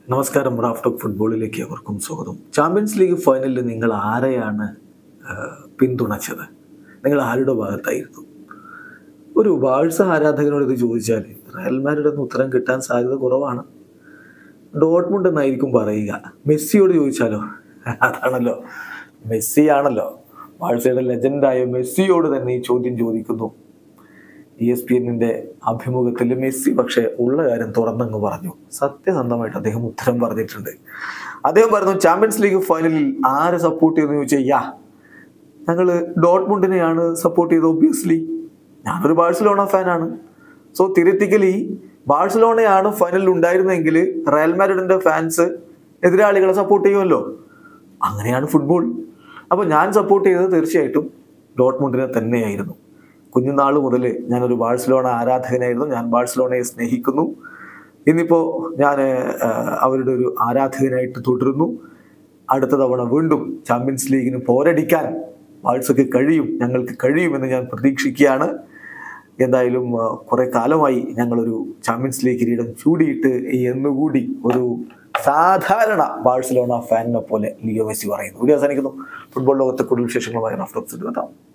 നമസ്കാരം. Raf talk ഫുട്ബോളിലേക്ക് അവർക്കും സ്വാഗതം. ചാമ്പ്യൻസ് ലീഗ് ഫൈനലിൽ നിങ്ങൾ ആരെയാണ് പിന്തുണച്ചത്? നിങ്ങൾ ആരുടെ ഭാഗത്തായിരുന്നു? ഒരു ബാഴ്സ ആരാധകനോട് ഇത് ചോദിച്ചാൽ റയൽ മാഡ്രിഡ് എന്ന് ഉത്തരം കിട്ടാൻ സാധ്യത കുറവാണ്. ഡോർട്ട്മുണ്ട് എന്നായിരിക്കും പറയുക. മെസ്സിയോട് ചോദിച്ചാലോ? അതാണല്ലോ, മെസ്സിയാണല്ലോ. ബാഴ്സയുടെ ലെജൻഡായ മെസ്സിയോട് തന്നെ ഈ ചോദ്യം ചോദിക്കുന്നു. ESPN-ന്റെ അഭിമുഖത്തിൽ മെസ്സി പക്ഷേ ഉള്ള കാര്യം തുറന്നങ്ങ് പറഞ്ഞു. സത്യസന്ധമായിട്ട് അദ്ദേഹം ഉത്തരം പറഞ്ഞിട്ടുണ്ട്. അദ്ദേഹം പറഞ്ഞു, ചാമ്പ്യൻസ് ലീഗ് ഫൈനലിൽ ആരെ സപ്പോർട്ട് ചെയ്തെന്ന് ചോദിച്ചാൽ ഞങ്ങൾ ഡോർട്ട്മുണ്ടിനെയാണ് സപ്പോർട്ട് ചെയ്തത്. ഒബ്വിയസ്ലി ഞാനൊരു ബാഴ്സലോണ ഫാനാണ്. സോ തിയറിറ്റിക്കലി ബാഴ്സലോണയാണ് ഫൈനലിൽ ഉണ്ടായിരുന്നെങ്കിൽ റയൽ മാഡ്രിഡിന്റെ ഫാൻസ് എതിരാളികളെ സപ്പോർട്ട് ചെയ്യുമല്ലോ. അങ്ങനെയാണ് ഫുട്ബോൾ. അപ്പോൾ ഞാൻ സപ്പോർട്ട് ചെയ്തത് തീർച്ചയായിട്ടും ഡോർട്ട്മുണ്ടിനെ തന്നെയായിരുന്നു. കുഞ്ഞുനാൾ മുതൽ ഞാനൊരു ബാഴ്സലോണ ആരാധകനായിരുന്നു. ഞാൻ ബാഴ്സലോണയെ സ്നേഹിക്കുന്നു. ഇന്നിപ്പോൾ ഞാൻ അവരുടെ ഒരു ആരാധകനായിട്ട് തുടരുന്നു. അടുത്ത തവണ വീണ്ടും ചാമ്പ്യൻസ് ലീഗിന് പോരടിക്കാൻ ബാഴ്സയ്ക്ക് കഴിയും, ഞങ്ങൾക്ക് കഴിയുമെന്ന് ഞാൻ പ്രതീക്ഷിക്കുകയാണ്. എന്തായാലും കുറെ കാലമായി ഞങ്ങളൊരു ചാമ്പ്യൻസ് ലീഗ് കിരീടം ചൂടിയിട്ട് എന്നുകൂടി ഒരു സാധാരണ ബാഴ്സലോണ ഫാനിനെ പോലെ ലിയോ മെസ്സി പറയുന്നു. വീഡിയോ അവസാനിക്കുന്നു. ഫുട്ബോൾ ലോകത്തെ കൂടുതൽ വിശേഷങ്ങളുമായി റാഫ് ടോക്സ് എത്താം.